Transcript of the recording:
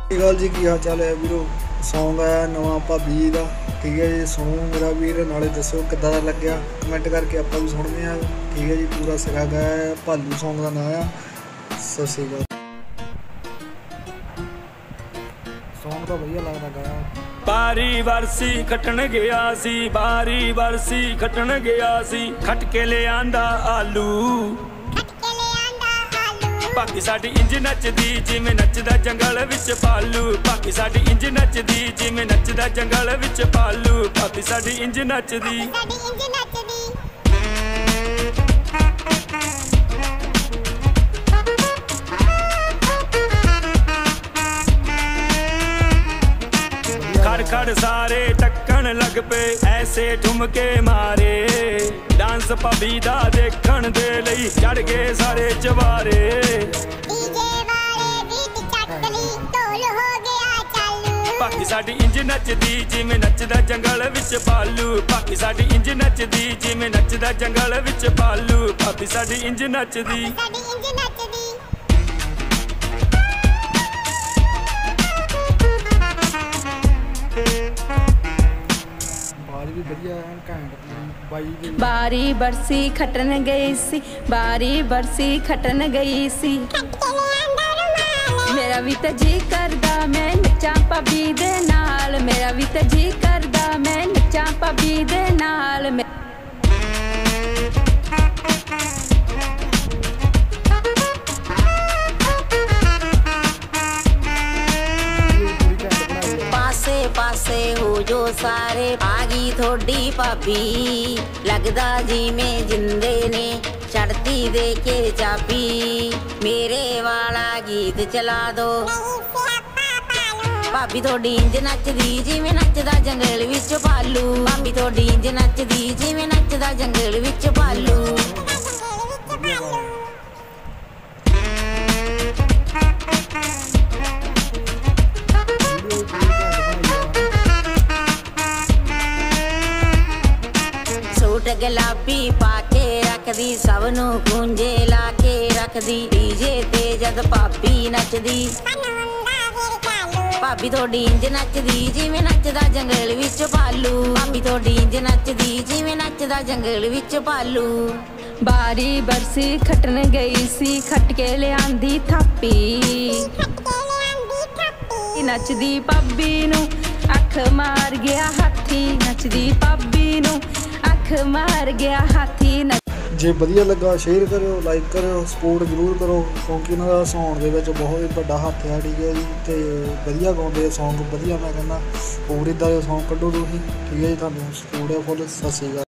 गल जी की हाल चाल है वीरो। सॉन्ग आया नवा भाभी का, ठीक है जी। सुनो मेरा वीर, नाले दसो किद्दां दा लग्या, कमेंट करके आपां भी सुनते हैं, ठीक है जी। पूरा सिरा गाया है, भालू सॉन्ग का नाम आ। सत श्री अकाल। सॉन्ग तो वधिया लगदा गाया। बारी बरसी खटन गया सी, बारी बरसी खटन गया सी, खट के ले आंदा आलू। भाभी साडी इंज नचदी जिवें नचदा जंगल विच भालू। भाभी साडी इंज नचदी जिवें नचदा जंगल विच भालू। भाभी साडी इंज नचदी। खड़ खड़ सारे टक्कन लग पे, ऐसे ठुमके मारे। डांस भाभी दा देखण दे लई चढ़ गए सारे चवारे। भाभी साडी इंज नचदी जिवें नचदा जंगल विच भालू। भाभी साडी इंज नचदी जिवें नचदा जंगल विच भालू। भाभी साडी इंज नचदी। बारी बरसी खटन गई सी, बारी बरसी खटन गई सी। मेरा भी तो जी करदा मैं नचा भाभी दे नाल। मेरा भी तो जी करदा मैं नचा भाभी दे नाल। पासे हो जो सारे, आ गई थोड़ी भाभी। लगदा जिवें जिंदे ने चढ़ती दे के चाबी। मेरे वाला गीत चला दो। भाभी थोड़ी इंज नचदी जिवें नचदा जंगल विच भालू। भाभी थोड़ी इंज नचदी जिवें नचदा जंगल विच भालू। गुलाबी पाके रखदी, सबनू गूंजे लाके रखदी। डीजे ते जद भाभी नचदी, भाभी थोड़ी इंज नचदी जिवें नचदा जंगल विच भालू। भाभी थोड़ी इंज नचदी जिवें नचदा जंगल विच भालू। बारी बरसी खटन गई सी, खट के ले आंदी थापी। नचदी भाभी नू अख मार गया हाथी। नचदी भाभी नू मार गया हाथी। जे वधिया लगा शेयर करो, लाइक करो, सपोर्ट जरूर करो, क्योंकि इन्हां दा सॉन्ग दे विच बहुत वड्डा हत्थ है, ठीक है जी। ते वधिया गाउंदे सॉन्ग, वधिया मैं कहना। होर इदां दे सॉन्ग कड्ढो तुसीं, ठीक है जी। तुहानूं सपोर्ट है फुल। सत श्री अकाल।